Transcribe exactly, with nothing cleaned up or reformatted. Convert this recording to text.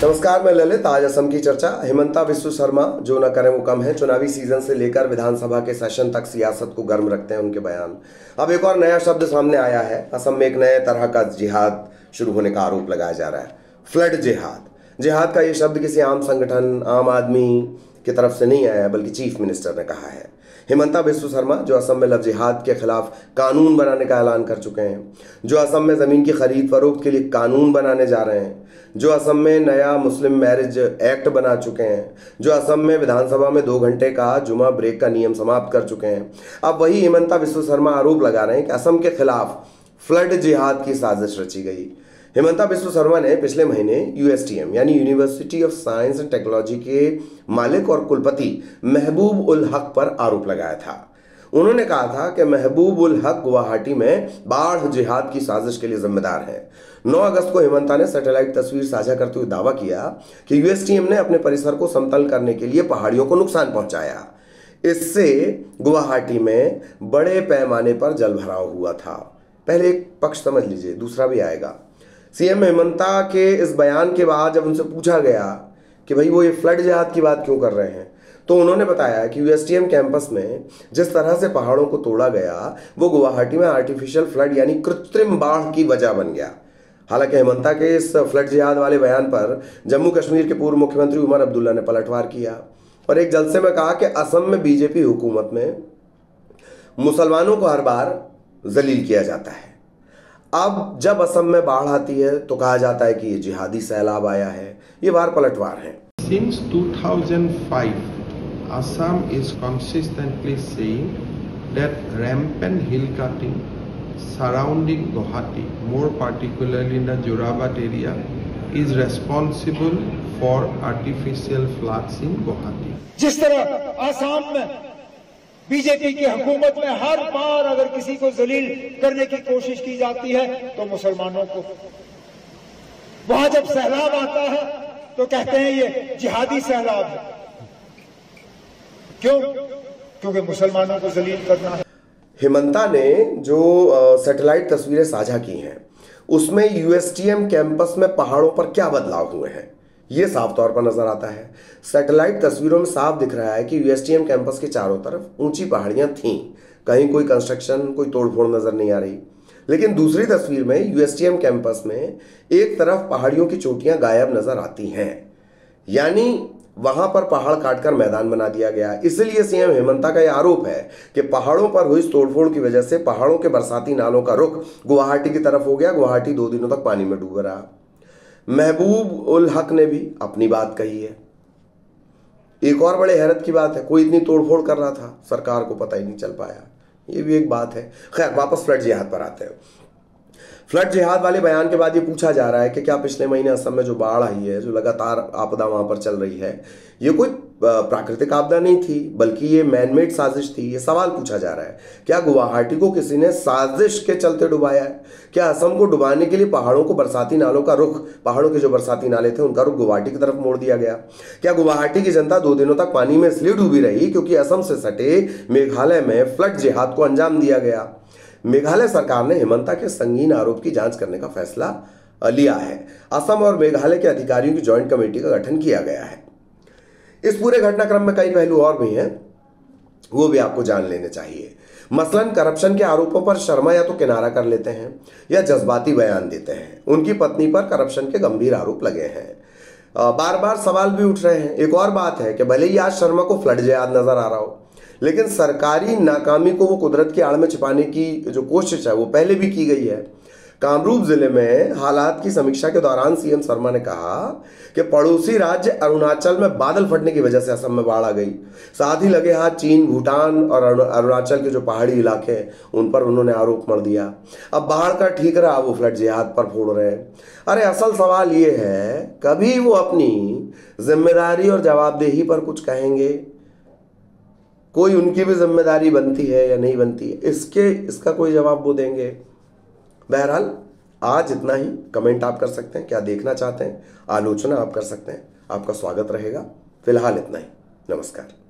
नमस्कार, मैं ललित। आज असम की चर्चा। हिमंता बिस्वा शर्मा, जो न करें वो कम है। चुनावी सीजन से लेकर विधानसभा के सेशन तक सियासत को गर्म रखते हैं उनके बयान। अब एक और नया शब्द सामने आया है। असम में एक नए तरह का जिहाद शुरू होने का आरोप लगाया जा रहा है, फ्लड जिहाद। जिहाद का ये शब्द किसी आम संगठन, आम आदमी की तरफ से नहीं आया, बल्कि चीफ मिनिस्टर ने कहा है। हिमंता बिस्वा शर्मा, जो असम में लव जिहाद के खिलाफ कानून बनाने का ऐलान कर चुके हैं, जो असम में ज़मीन की खरीद फरोख्त के लिए कानून बनाने जा रहे हैं, जो असम में नया मुस्लिम मैरिज एक्ट बना चुके हैं, जो असम में विधानसभा में दो घंटे का जुमा ब्रेक का नियम समाप्त कर चुके हैं, अब वही हिमंता बिस्वा शर्मा आरोप लगा रहे हैं कि असम के खिलाफ फ्लड जिहाद की साजिश रची गई। हिमंता बिस्वा शर्मा ने पिछले महीने यू एस टी एम यानी University of Science and Technology के मालिक और कुलपति महबूब उल हक पर आरोप लगाया था। उन्होंने कहा था कि महबूब उल हक गुवाहाटी में बाढ़ जिहाद की साजिश के लिए जिम्मेदार हैं। नौ अगस्त को हिमंता ने सैटेलाइट तस्वीर साझा करते हुए दावा किया कि यू एस टी एम ने अपने परिसर को समतल करने के लिए पहाड़ियों को नुकसान पहुंचाया। इससे गुवाहाटी में बड़े पैमाने पर जल भराव हुआ था। पहले एक पक्ष समझ लीजिए, दूसरा भी आएगा। सीएम हिमंता के इस बयान के बाद जब उनसे पूछा गया कि भाई वो ये फ्लड जिहाद की बात क्यों कर रहे हैं, तो उन्होंने बताया कि U S T M campus में जिस तरह से पहाड़ों को तोड़ा गया, वो गुवाहाटी में आर्टिफिशियल फ्लड यानी कृत्रिम बाढ़ की वजह बन गया। हालांकि हिमंता के इस फ्लड जिहाद वाले बयान पर जम्मू कश्मीर के पूर्व मुख्यमंत्री उमर अब्दुल्ला ने पलटवार किया और एक जलसे में कहा कि असम में बीजेपी हुकूमत में मुसलमानों को हर बार जलील किया जाता है। अब जब असम में बाढ़ आती है तो कहा जाता है कि ये जिहादी सैलाब आया है। ये बार पलटवार है। Since two thousand five, Assam is consistently saying that rampant hill cutting surrounding Guwahati, more particularly in the Jorabat area, is responsible for artificial floods in Guwahati. जिस तरह आसाम में बीजेपी की हुकूमत में हर बार अगर किसी को जलील करने की कोशिश की जाती है तो मुसलमानों को, वहां जब सैलाब आता है तो कहते हैं ये जिहादी सैलाब है। क्यों? क्योंकि मुसलमानों को जलील करना है। हिमंता ने जो सैटेलाइट तस्वीरें साझा की हैं उसमें U S T M campus में पहाड़ों पर क्या बदलाव हुए हैं, ये साफ तौर पर नजर आता है। सैटेलाइट तस्वीरों में साफ दिख रहा है कि U S T M campus के चारों तरफ ऊंची पहाड़ियां थीं, कहीं कोई कंस्ट्रक्शन, कोई तोड़फोड़ नजर नहीं आ रही। लेकिन दूसरी तस्वीर में U S T M campus में एक तरफ पहाड़ियों की चोटियां गायब नजर आती हैं, यानी वहां पर पहाड़ काटकर मैदान बना दिया गया। इसलिए सीएम हिमंता का यह आरोप है कि पहाड़ों पर हुई तोड़फोड़ की वजह से पहाड़ों के बरसाती नालों का रुख गुवाहाटी की तरफ हो गया। गुवाहाटी दो दिनों तक पानी में डूबा रहा। महबूब उल हक ने भी अपनी बात कही है। एक और बड़े हैरत की बात है, कोई इतनी तोड़फोड़ कर रहा था, सरकार को पता ही नहीं चल पाया। ये भी एक बात है। खैर, वापस फ्लड जिहाद पर आते हैं। फ्लड जिहाद वाले बयान के बाद ये पूछा जा रहा है कि क्या पिछले महीने असम में जो बाढ़ आई है, जो लगातार आपदा वहां पर चल रही है, ये कोई प्राकृतिक आपदा नहीं थी, बल्कि ये मैनमेड साजिश थी। ये सवाल पूछा जा रहा है, क्या गुवाहाटी को किसी ने साजिश के चलते डुबाया है? क्या असम को डुबाने के लिए पहाड़ों को बरसाती नालों का रुख, पहाड़ों के जो बरसाती नाले थे उनका रुख गुवाहाटी की तरफ मोड़ दिया गया? क्या गुवाहाटी की जनता दो दिनों तक पानी में इसलिए डूबी रही क्योंकि असम से सटे मेघालय में फ्लड जिहाद को अंजाम दिया गया? मेघालय सरकार ने हिमंता के संगीन आरोप की जांच करने का फैसला लिया है। असम और मेघालय के अधिकारियों की ज्वाइंट कमेटी का गठन किया गया है। इस पूरे घटनाक्रम में कई पहलू और भी हैं, वो भी आपको जान लेने चाहिए। मसलन करप्शन के आरोपों पर शर्मा या तो किनारा कर लेते हैं या जज्बाती बयान देते हैं। उनकी पत्नी पर करप्शन के गंभीर आरोप लगे हैं। बार बार सवाल भी उठ रहे हैं। एक और बात है कि भले ही आज शर्मा को फ्लड जिहाद नजर आ रहा हो, लेकिन सरकारी नाकामी को वो कुदरत की आड़ में छिपाने की जो कोशिश है वो पहले भी की गई है। कामरूप जिले में हालात की समीक्षा के दौरान सीएम शर्मा ने कहा कि पड़ोसी राज्य अरुणाचल में बादल फटने की वजह से असम में बाढ़ आ गई। साथ ही लगे हाथ चीन, भूटान और अरुणाचल के जो पहाड़ी इलाके हैं उन पर उन्होंने आरोप मढ़ दिया। अब बाढ़ का ठीक रहा, वो फ्लड जिहाद पर फोड़ रहे हैं। अरे असल सवाल ये है, कभी वो अपनी जिम्मेदारी और जवाबदेही पर कुछ कहेंगे? कोई उनकी भी जिम्मेदारी बनती है या नहीं बनती है, इसके इसका कोई जवाब वो देंगे? बहरहाल आज इतना ही। कमेंट आप कर सकते हैं, क्या देखना चाहते हैं, आलोचना आप कर सकते हैं। आपका स्वागत रहेगा। फिलहाल इतना ही। नमस्कार।